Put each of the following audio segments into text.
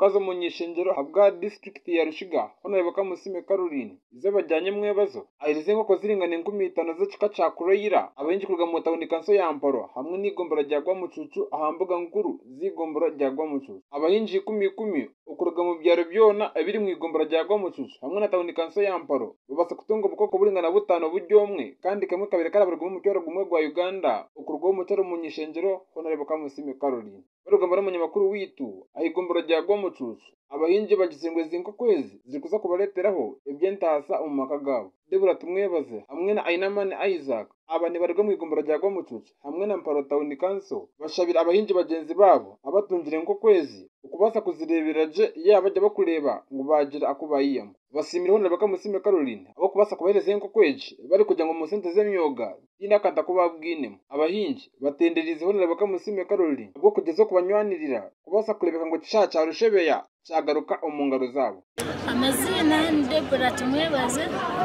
bazo mu nyishengero habwa district ya Rukiga Honorable Kamusime Caroline izo bajyanye mwebazo ayirize nkoko ziringana 15 z'ikika ca Kuroiler abenji kurga mu tawuni kanso ya Mporo hamwe n'igombora ryagwa mu cucu ahambuga nkuru zigombora ryagwa mu cucu abahinji 10 ukurga mu byaro byona abiri mu igombora ryagwa mu cucu hamwe na tawuni kanso ya Mporo babasa kutunga bukoko buringana 5 buryomwe kandi kamwe kabiri karabarwa mu cyoro gumwe gwa Uganda ukurwa mu cyoro mu nyishengero Honorable Kamusime Caroline barugambara munyamakuru witu ahigombora ryagwa mu cucu abahinji bagizengwe zinko kwezi zikuza kubaleteraho ebyentasa umumaka gabo debura tumwebaze hamwe na Ainamani Isaac abane barigwa mu igombora ryagwa mu cucu hamwe na Mparo Town Council bashabira abahinji bagenzi babo abatungire nko kwezi ukubasa kuzireberaje yabajya bakureba ngo bagira akubayiyamo basimira Honorable Kamusime Caroline abo kubasa kubahereze nko kweje bari kujya ngo mu sente z'emyoga inakanta ko babwinemo abahinji batenderize Honorable Kamusime Caroline ubwo kugeza ku banywanirira kubasa kurebeka ngo cishaca rushebeya cyagaruka umungaro zabo amazina Debora tumwebaze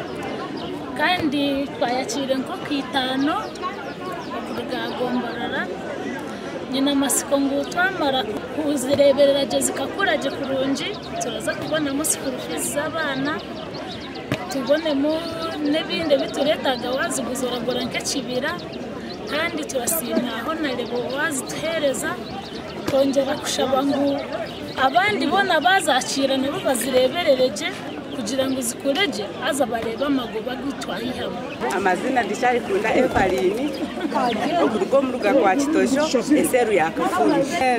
kandi twayakire nko kwitano kurugagomborara nyina masiko ngo twamara kuzireberera je zikakuraje kurunji turaza kubona musikuru z'abana tubonemo nebinde bituretaga waziguzoragora nk'ekibira kandi turasima aho narebo wazituhereza kongera kushaba ngo abandi bona bazacira nabo bazireberereje kugira ngo zikureje aza bareba amagoba gitwayihamwe amazina dishari kunda Evaline okurugo mu ruga kwa Kitosho eseru yakafunje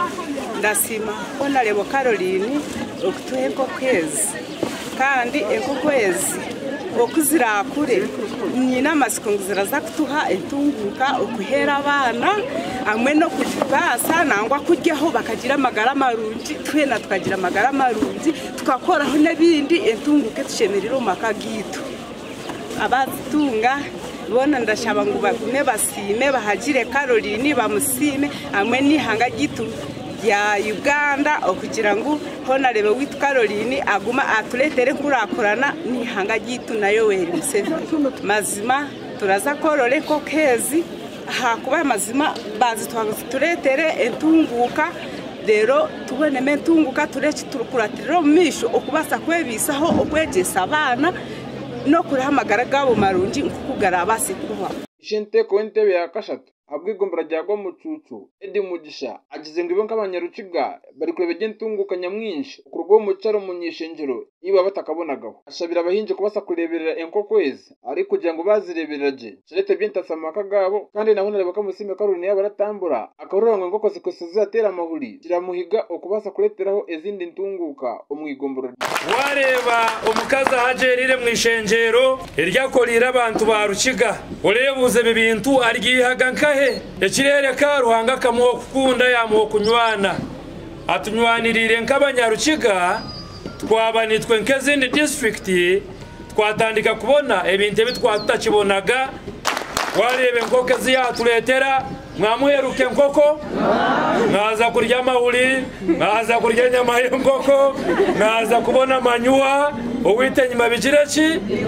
ndasima Honorable Caroline okutuheko kwezi kandi eko kwezi okuzirakure nyina masiko ngiziraza kutuha entunguka okuhera abana amwe no kujibasa nangwa kujyaho bakagira amagara marungi twena tukagira amagara marungi tukakoraho nebindi entunguke tushemerero makagitu abazitunga bona ndashaba ngo bagume basime bahagire Caroline bamusime amwe nihanga gitu ya Uganda okugira ngo Honorable witu Caroline aguma atuletere kurakorana nihanga gitu nayo weri Museveni mazima turaza korore ko kezi hakuba mazima bazi twatuletere entunguka rero tubone mentunguka tureki turukuratiriro misho okubasa kwebisaho okwegesa abana no kurihamagara gabo marungi nkukugara basi kuba ishente ko entebe ya kashatu abwigombora ryagwa mu cucu Edi Mugisha agize ngo ibonka abanyarukiga bari kurebege ntunguka nyamwinshi ukurwo mu cyaro mu nyishengero iba batakabonagaho ashabira abahinje kubasa kureberera enko kwezi ari kugira ngo bazirebereraje cerete byentasamaka gabo kandi na Honorable Kamusime Caroline yabaratambura akarurangwa ngo kose kose atera amahuri kiramuhiga okubasa kureteraho ezindi ntunguka umwigombora wareba umukaza hajerire mu ishengero iryakorira abantu ba Rukiga urebuze bibintu aryihaga nkahe ekirere ka ruhanga kamuho kukunda yamuho kunywana atunywanirire nk'abanyarukiga twabanitwe nk'ezindi district twatandika kubona ebintu bitwatakibonaga warebe nkoke ziyatuletera mwamuheruke nkoko mwaza kurya amahuri mwaza kurya inyama y'nkoko mwaza kubona amanyuwa uwite nyuma bigireki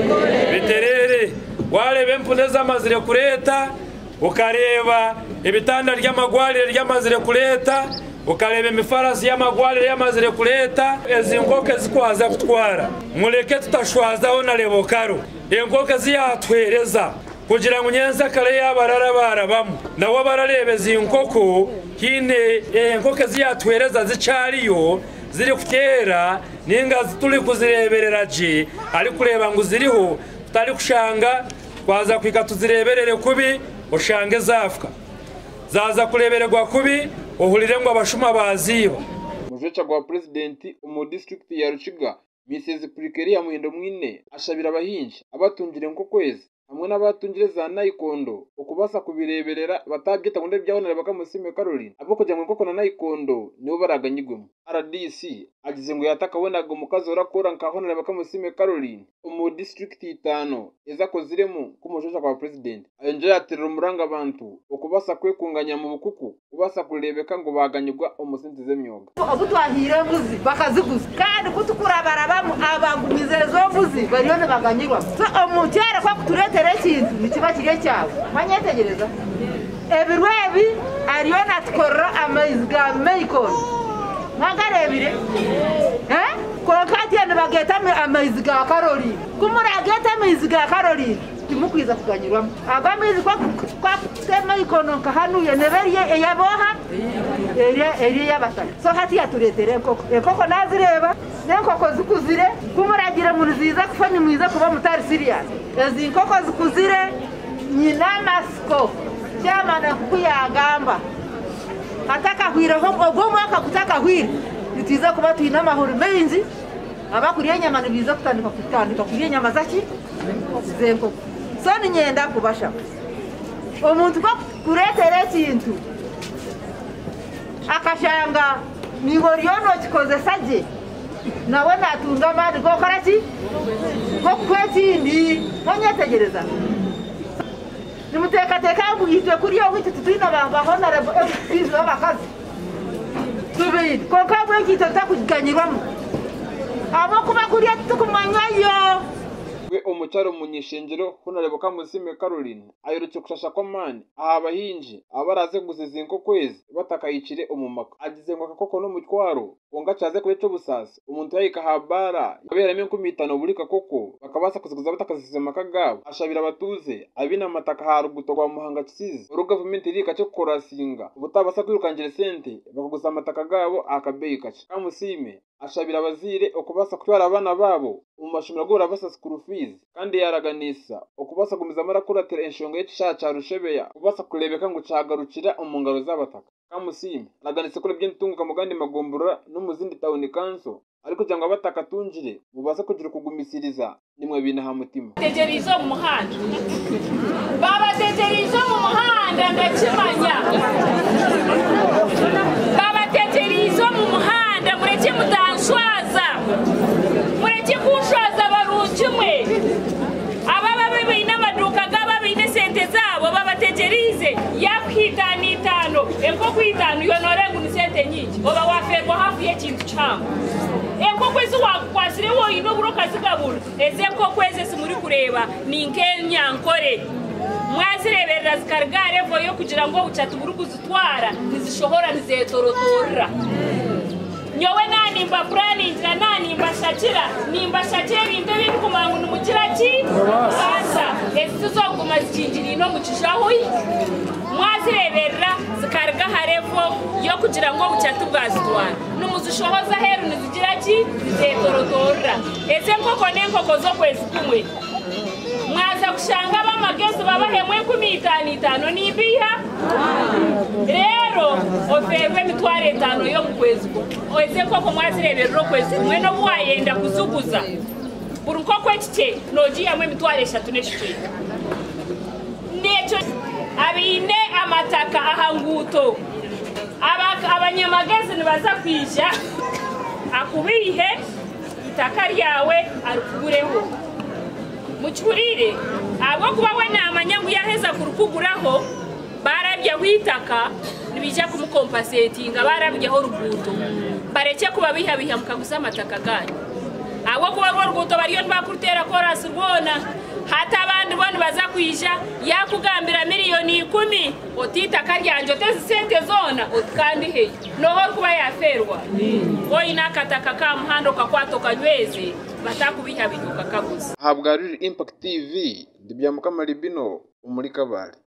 biterere warebe mpune z'amazire kureta ukareba ibitanda ry'amagwarire ry'amazire kureta ukareba imifarasi y'amagwarire y'amazire kureta ezi nkoke zikwaza kutwara mureke tutashwazaho na rebokaro enkoke ziyatwereza kugira ngo nyenza kare yabarara barabamo nawo bararebe zinkoko hine enkoke ziyatwereza zicariyo ziri kutera ninga tuli kuzirebereraje ari kureba ngo ziriho tutari kushanga kwaza kwika tuzireberere kubi ushange zafka zaza kurebererwa kubi uhurire ngo abashuma baziba mujecha gwa president umu district ya Rukiga Mrs. Pulikeria Muhindo Mwine ashabira abahinji abatungire nko kwezi hamwe n'abatungire za Nayikondo ukubasa kubireberera batabyita ngo ndebya Honorable Kamusime Caroline abo kujya ngo koko na Nayikondo nibo baraganyigwemo RDC agize ngo yatakabonaga umukazi urakora nka Honorable Kamusime Caroline umu district 5 ezakoziremo kumujoja kwa president ayenje yaterera umuranga abantu ukubasa kwekunganya mu bukuku ubasa kurebeka ngo baganyigwa umusinzi z'emyoga abo twahire mbuzi bakaziguza kandi kutukurabarabamo abagumizezo mbuzi bariyone baganyigwa so omucyara kwa kuturetere ikintu nikiba kige cyawe manyetegereza ebirwebi ariyona tukora amazga Michael mwagarebire kokatiya nibageta amaizi ga karori kumurageta amaizi ga karori timukwiza kuganyirwamo agamizi kwa tema ikononka hanuye neberiye eyaboha eri yabataka so hati yaturetere enkoko nazireba nenkoko zikuzire kumuragire muri ziza kufanya mwiza kuba mutari serious ezi nkoko zikuzire nyina masiko cyamana kuyagamba ataka hwira ho mwaka kutaka hwira nitiza kuba tuina amahoro menshi abakuriye nyama nibiza kutandika kuriye nyama zaki zenko so ni nyenda kubasha omuntu ko kuretere kintu akashanga nigoryono kikoze saje nawe natunga mari go karaki go kwetindi onyetegereza nimutekateka mbugitwe kuriyo wite tutina bahona bizo abakazi tubiri ko kabwe kitota kuganyirwamo abo kuba kuriya tukumanyayo we umucyaro munyishengero hunareboka musime Caroline ayirutse kushasha komani abahinji abaraze guzizinko kwezi batakayicire umumaka agize ngo akakoko no mutwaro onga caze kubeco busasa umuntu yayika habara yaberamo 15 buri kakoko bakabasa kuziguza batakazizema kagabo ashabira abatuze abina mataka haruguto kwa muhanga kisize uru government rika cyo korasinga ubutabasa kwirukangire sente bakaguza amataka gabo akabeyika kamusime ashabira abazire okubasa kutwara abana babo umashumira gura basa school fees kandi yaraganisa okubasa gumiza marakuratera enshonga y'icyaca rushebeya ubasa kurebeka ngo cagarukira umungaro z'abataka kamusime araganise kuri by'intunguka mugandi magombura no muzindi tawuni kanso ariko cyangwa abataka tunjire mubasa kugira kugumisiriza nimwe bina ha mutima teterizo mu muhanda baba teterizo mu muhanda ndakimanya baba teterizo mu muhanda mureke mutanshwaza mureke kushwaza barukimwe ababa bebe n'amaduka gaba bine sente zabo baba teterize yakwitani itano enko kwitano yo norengu ni sente nyingi oba waferwa hafu y'ekintu cyangwa enko kwezi wakwasire wo ino buroka zigabura eze enko kwezi simuri kureba ni nkenya nkore mwazireberera zikargare vo yo kugira ngo ucatuburu kuzitwara nizishohora nizetorotora nyowe nanimba planning na nanimba shakira nimba shakira binde bindi kumangu numukira ki basa ezizoguma zikinjiri no mukishaho mwazireberera zikarga harevo yo kugira ngo ucatubwazitwara numuzishohoza heru nizigira ki nizetorotora eze nkoko nenkoko zo kwezi kumwe mwaza kushanga bamagezi babahemwe 15 nibiha rero oferwe mitware 5 yo mukwezi oeze koko mwazireberero kwezi kumwe no bwayenda kuzuguza burunko kwekike noji yamwe mitware 3 neshike necho abine amataka ahanguto abanyamagezi nibaza kwisha akubihe itaka ryawe arukugureho mucyurire abo kuba we namanyangu yaheza kurukuguraho barabya kwitaka nibijya kumukompensatinga barabyaho ruguto bareke kuba bihabiha mukaguza amataka ganyu abo kuba ruguto bariyo nbakurutera korasi rwona hata abandi bone baza kwisha yakugambira miliyoni 10 otitaka ryanje oteze sente zona otkandi he noho kuba yaferwa oyi nakataka ka muhando kakwato kanyweze batakubiha binyuka kabuza habwa Impact TV ndibya mukamaribino umuri kabare.